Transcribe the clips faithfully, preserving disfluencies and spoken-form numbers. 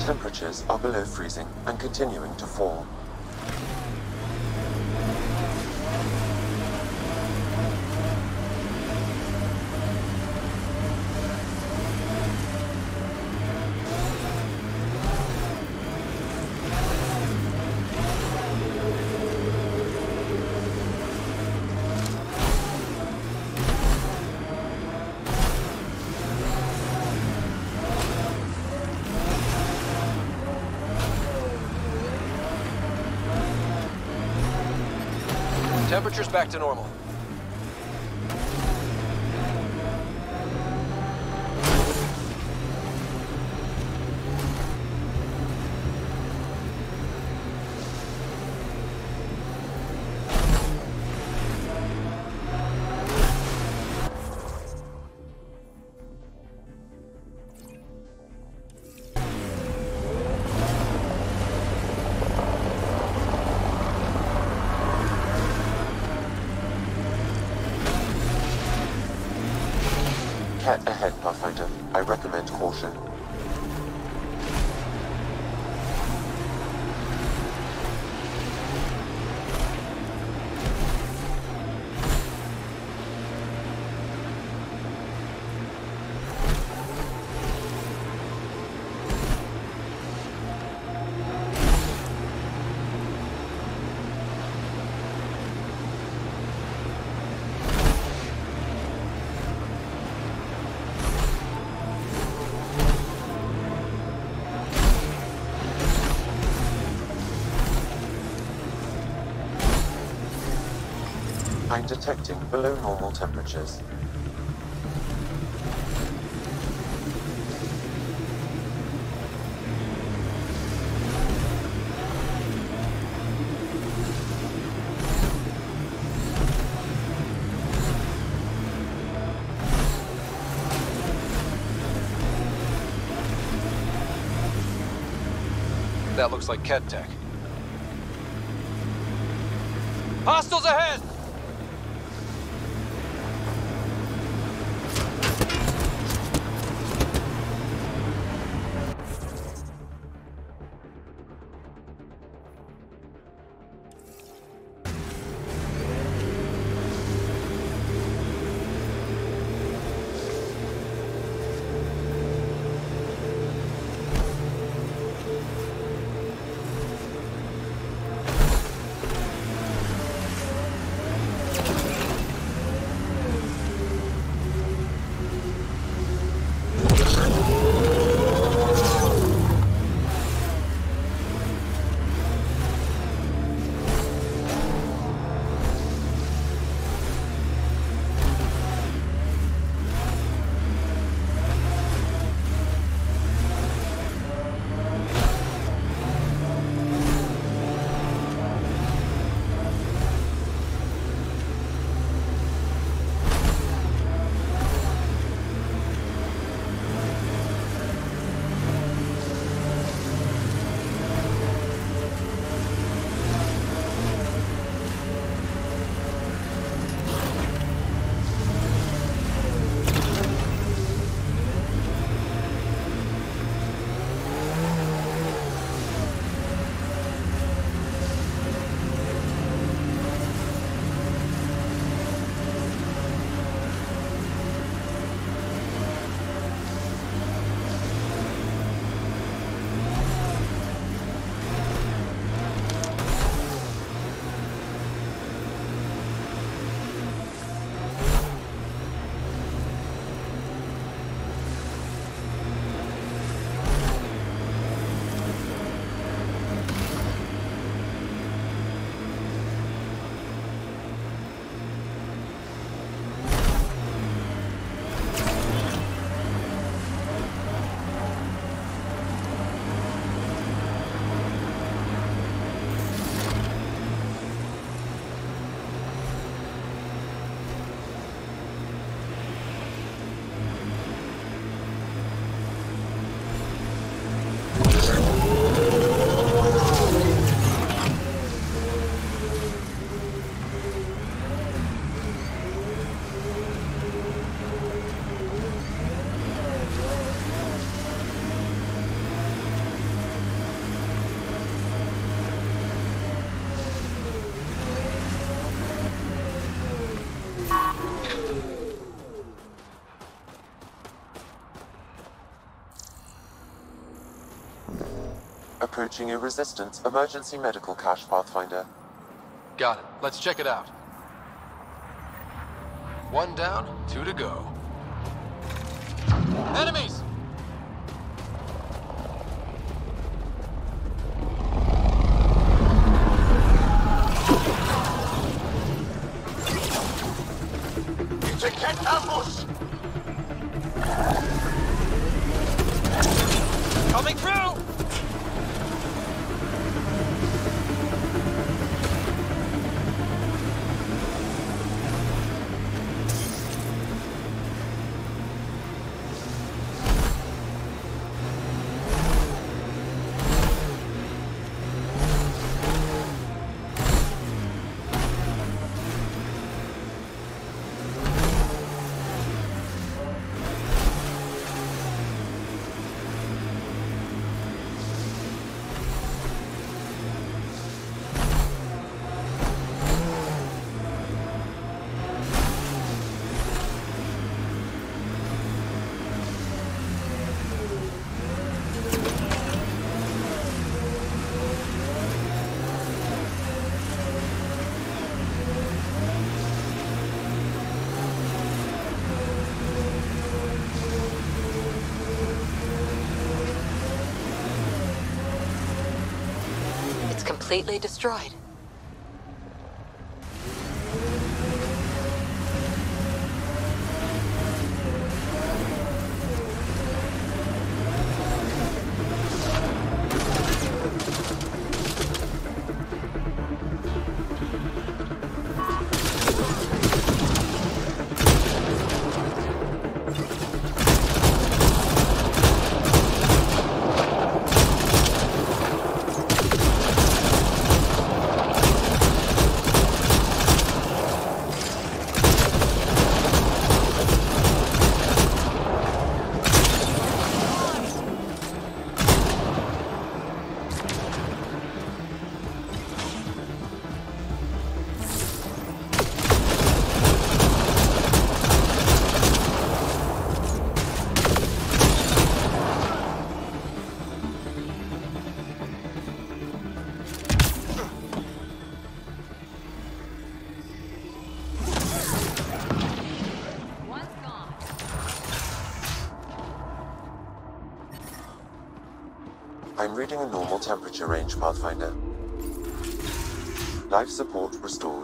Temperatures are below freezing and continuing to fall. Temperature's back to normal. Cat ahead, Pathfinder. I recommend caution. I'm detecting below normal temperatures. That looks like Ket Tech. Hostiles ahead! Approaching a resistance emergency medical cache, Pathfinder. Got it. Let's check it out. One down, two to go. Enemies! It's a cat ambush! Coming through! Completely destroyed. I'm reading a normal temperature range, Pathfinder. Life support restored.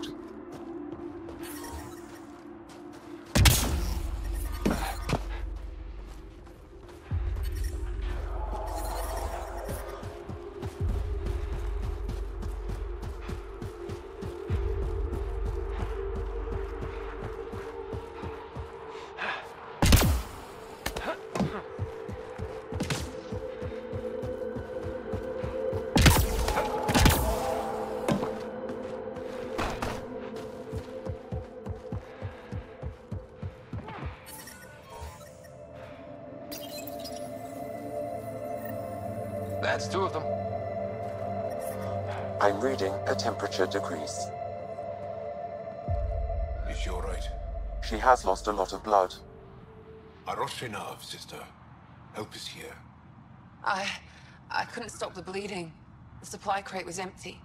That's two of them. I'm reading a temperature decrease. Is she all right? She has lost a lot of blood. Aroshenav, sister. Help is here. I... I couldn't stop the bleeding. The supply crate was empty.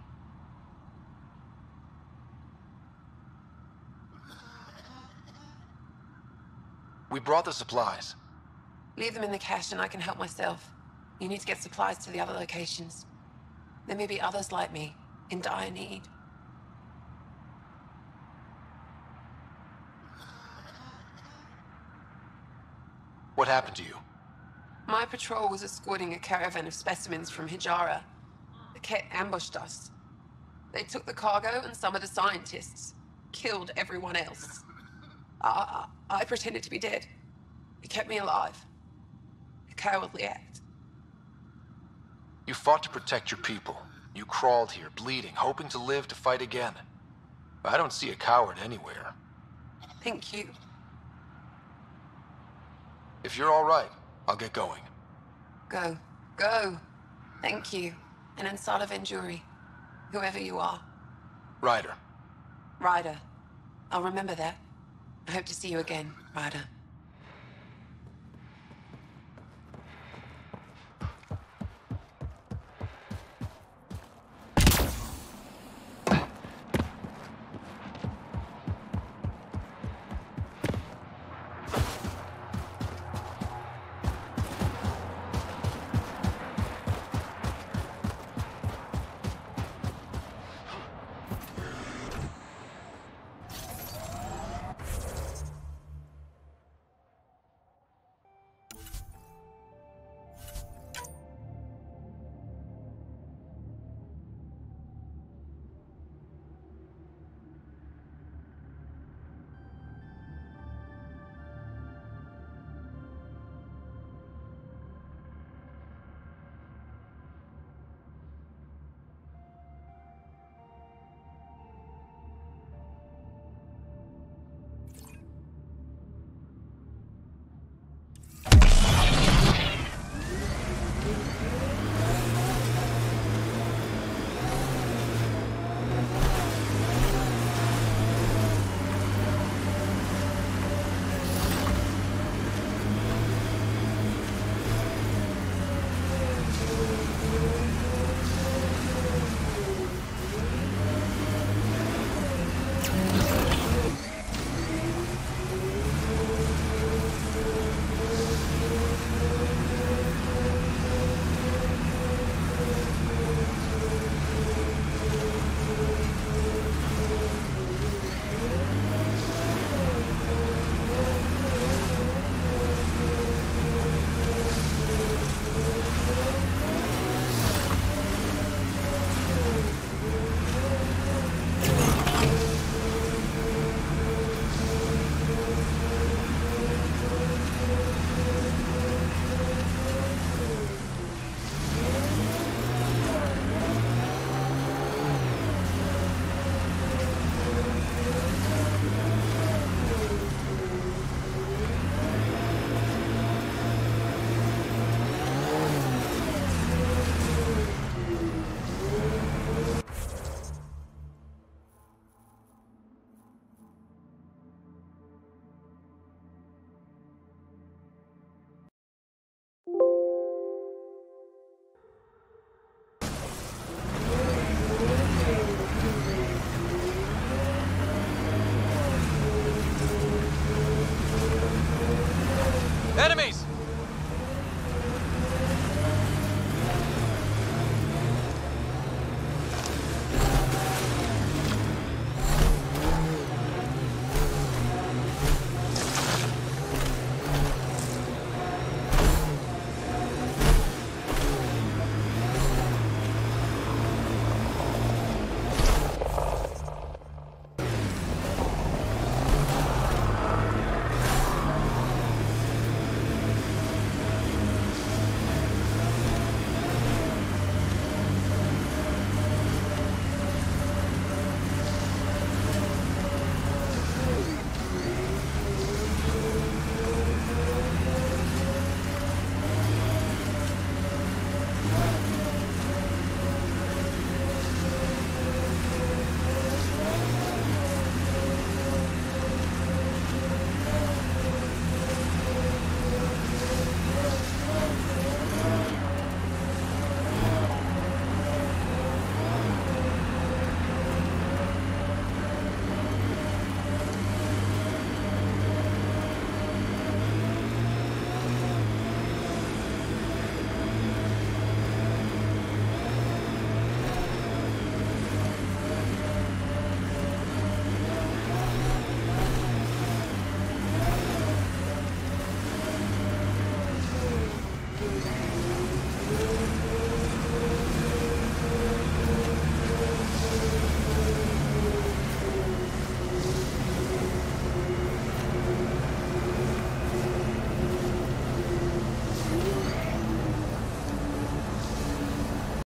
We brought the supplies. Leave them in the cache and I can help myself. You need to get supplies to the other locations. There may be others like me, in dire need. What happened to you? My patrol was escorting a caravan of specimens from Hijara. The Ket ambushed us. They took the cargo and some of the scientists. Killed everyone else. I, I, I pretended to be dead. It kept me alive. A cowardly act. You fought to protect your people. You crawled here, bleeding, hoping to live to fight again. I don't see a coward anywhere. Thank you. If you're all right, I'll get going. Go. Go. Thank you. And Ansala Venjuri. Whoever you are. Ryder. Ryder. I'll remember that. I hope to see you again, Ryder.